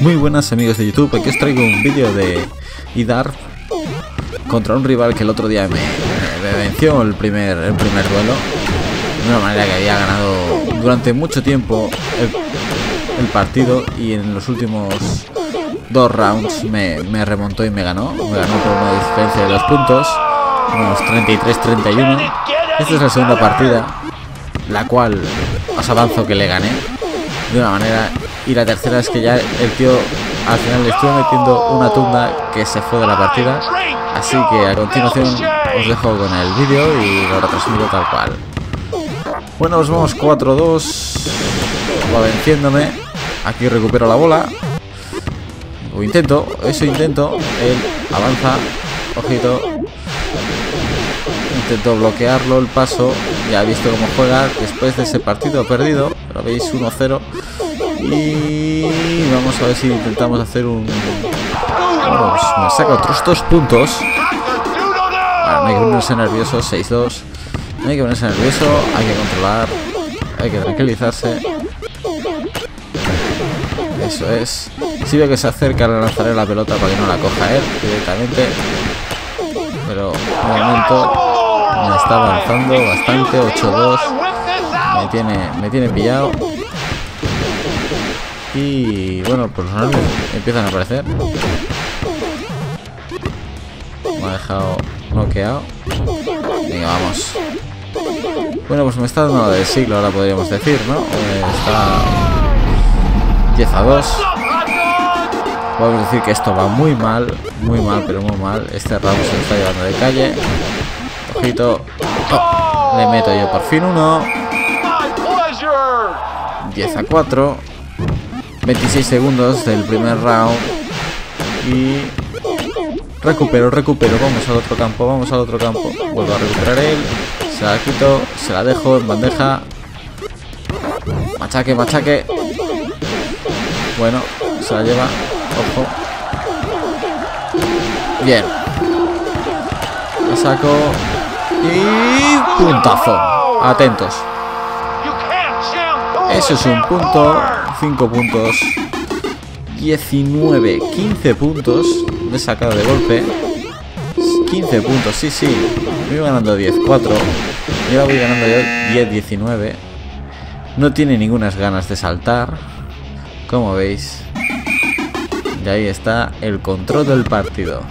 Muy buenas amigos de YouTube, aquí os traigo un vídeo de Idar contra un rival que el otro día me venció el primer duelo de una manera que había ganado durante mucho tiempo el partido, y en los últimos 2 rounds me remontó y me ganó por una diferencia de 2 puntos, unos 33-31. Esta es la segunda partida, la cual os avanzo que le gané de una manera, y la tercera es que ya el tío al final le estuve metiendo una tunda que se fue de la partida. Así que a continuación os dejo con el vídeo y lo retransmito tal cual. Bueno, nos vamos 4-2, va venciéndome. Aquí recupero la bola, o intento, él avanza, ojito, intento bloquearlo el paso. Ya he visto cómo juega después de ese partido perdido, lo veis, 1-0. Y vamos a ver si intentamos hacer un... Bueno, pues me saca otros 2 puntos. Bueno, no hay que ponerse nervioso, 6-2. No hay que ponerse nervioso, hay que controlar, hay que tranquilizarse. Eso es. Si veo que se acerca, le lanzaré la pelota para que no la coja él directamente. Pero de momento me está avanzando bastante, 8-2. Me tiene pillado. Y bueno, pues los nervios empiezan a aparecer. Me ha dejado noqueado. Venga, vamos. Bueno, pues me está dando del siglo, ahora podríamos decir, ¿no? Está 10-2. Podemos decir que esto va muy mal, pero muy mal. Este round se lo está llevando de calle. Ojito. Oh, le meto yo por fin uno. 10-4. 26 segundos del primer round. Y recupero. Vamos al otro campo. Vuelvo a recuperar él. Se la quito, se la dejo en bandeja. Machaque. Bueno, se la lleva. Ojo. Bien. La saco. Y puntazo. Atentos. Eso es un punto. 5 puntos. 19, 15 puntos de sacado de golpe. 15 puntos, sí. Me iba ganando 10-4. Y ahora voy ganando yo 10-19. No tiene ningunas ganas de saltar, como veis. Y ahí está el control del partido.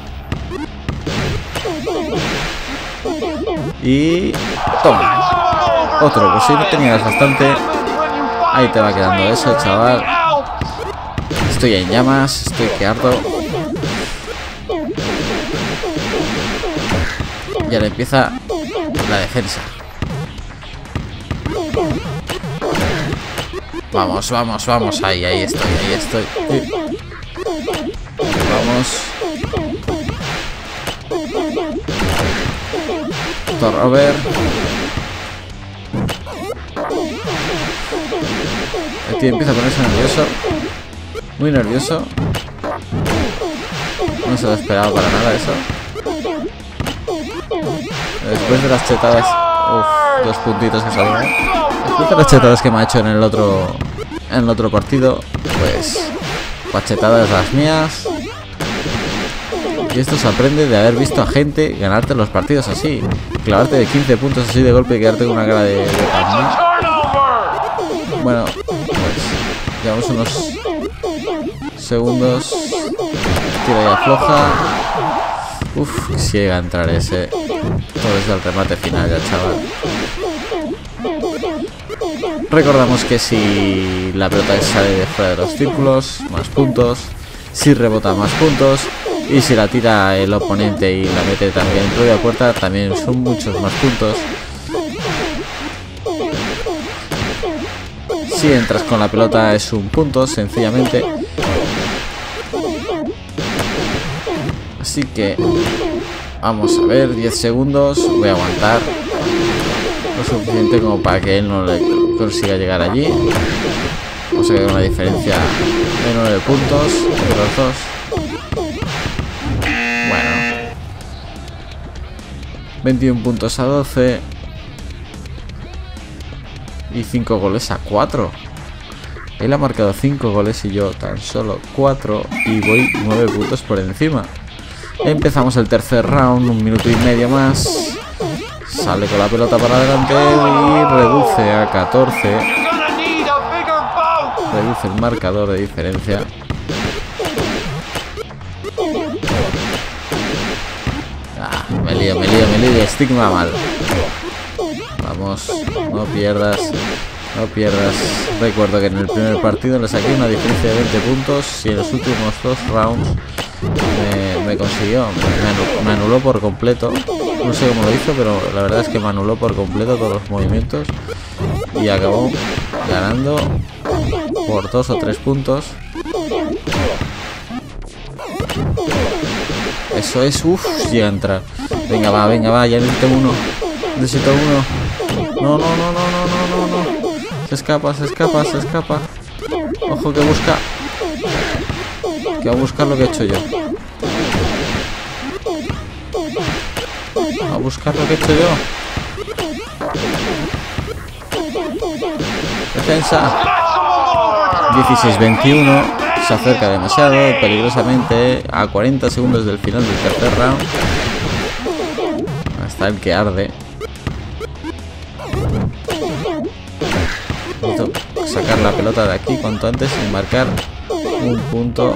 Y toma. Otro, pues si no tenías bastante, ahí te va quedando eso, chaval. Estoy en llamas, estoy que ardo. Y ahora empieza la defensa. Vamos, ahí estoy. Vamos. Robert. El tío empieza a ponerse nervioso. Muy nervioso. No se lo esperaba para nada eso. Después de las chetadas, 2 puntitos que salieron. Después de las chetadas que me ha hecho en el otro partido, pues chetadas las mías. Y esto se aprende de haber visto a gente ganarte los partidos así, clavarte de 15 puntos así de golpe y quedarte con una cara de palma. Bueno, pues llevamos unos segundos. Tira y afloja. Si llega a entrar ese. Todo desde el remate final ya, chaval. Recordamos que si la pelota sale de fuera de los círculos, más puntos. Si rebota, más puntos. Y si la tira el oponente y la mete también en propia puerta, también son muchos más puntos. Si entras con la pelota es un punto, sencillamente. Así que vamos a ver, 10 segundos. Voy a aguantar lo suficiente como para que él no le consiga llegar allí. Vamos a ver una diferencia de 9 puntos entre los dos. Bueno, 21 puntos a 12 y 5 goles a 4. Él ha marcado 5 goles y yo tan solo 4 y voy 9 puntos por encima. Empezamos el tercer round, 1 minuto y medio más. Sale con la pelota para adelante y reduce a 14. Reduce el marcador de diferencia. Me lío, estigma mal. Vamos, no pierdas. Recuerdo que en el primer partido le saqué una diferencia de 20 puntos y en los últimos 2 rounds me consiguió, me anuló por completo. No sé cómo lo hizo, pero la verdad es que me anuló por completo todos los movimientos y acabó ganando por 2 o 3 puntos. Eso es, llega a entrar. Venga, va, ya necesito uno. No. Se escapa. Ojo que busca. Que va a buscar lo que he hecho yo. A buscar lo que he hecho yo. Defensa. 16-21. Se acerca demasiado, peligrosamente, a 40 segundos del final del tercer round. Hasta el que arde. Necesito sacar la pelota de aquí cuanto antes y marcar un punto.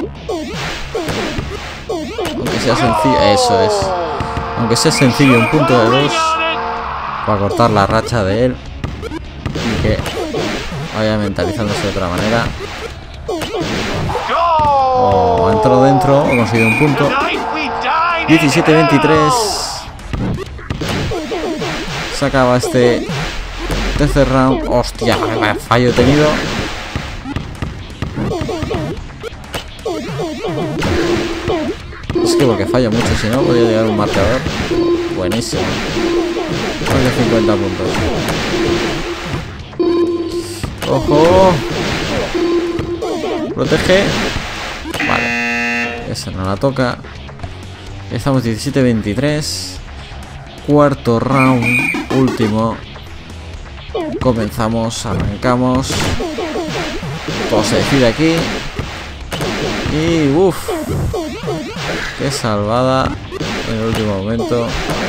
Aunque sea sencillo, eso es. Aunque sea sencillo, un punto de 2 para cortar la racha de él y que vaya mentalizándose de otra manera. Oh, entró dentro, ha conseguido un punto. 17-23. Se acaba este tercer round. Hostia, vaya fallo he tenido. Es que porque falla mucho, si no podría llegar a un marcador. Buenísimo. Más de 50 puntos. Ojo. Protege. Vale. Esa no la toca. Estamos 17-23. Cuarto round. Último. Comenzamos. Arrancamos. Todo se decide aquí. Y uff. Qué salvada en el último momento.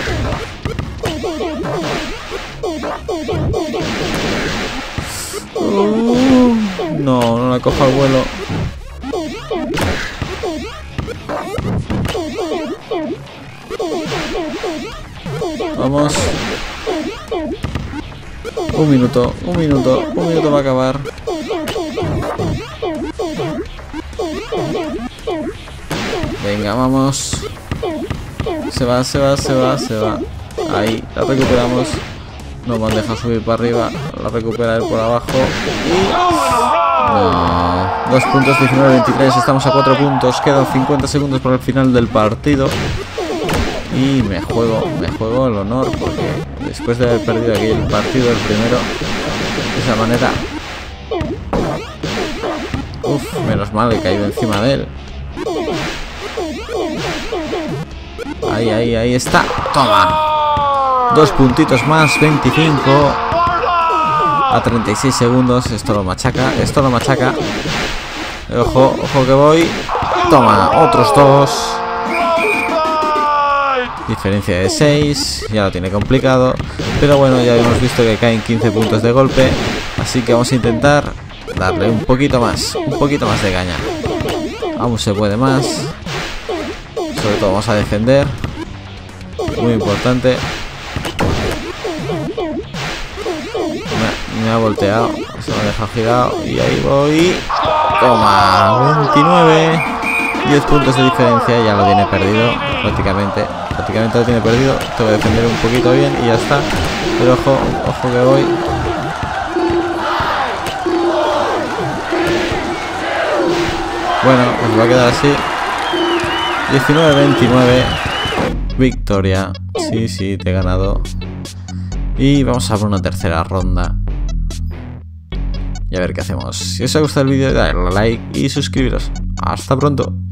No la cojo al vuelo. Vamos. Un minuto va a acabar. Venga, vamos. Se va. Ahí, la recuperamos. No nos deja subir para arriba. La recupera él por abajo. Y... no. 2 puntos, 19-23. Estamos a 4 puntos. Quedan 50 segundos para el final del partido. Y me juego el honor, porque después de haber perdido aquí el partido, el primero, de esa manera. Menos mal he caído encima de él. Ahí está. Toma. 2 puntitos más, 25 a 36 segundos. Esto lo machaca. Ojo que voy. Toma, otros 2. Diferencia de 6. Ya lo tiene complicado. Pero bueno, ya hemos visto que caen 15 puntos de golpe. Así que vamos a intentar darle un poquito más de caña. Aún se puede más. Sobre todo vamos a defender. Muy importante. Me ha volteado. Se me ha dejado girado. Y ahí voy. Toma. 29. 10 puntos de diferencia. Ya lo tiene perdido. Prácticamente lo tiene perdido. Tengo que defender un poquito bien y ya está. Pero ojo que voy. Bueno, pues va a quedar así. 19-29. Victoria. Sí, te he ganado. Y vamos a por una tercera ronda. Y a ver qué hacemos. Si os ha gustado el vídeo, dadle like y suscribiros. Hasta pronto.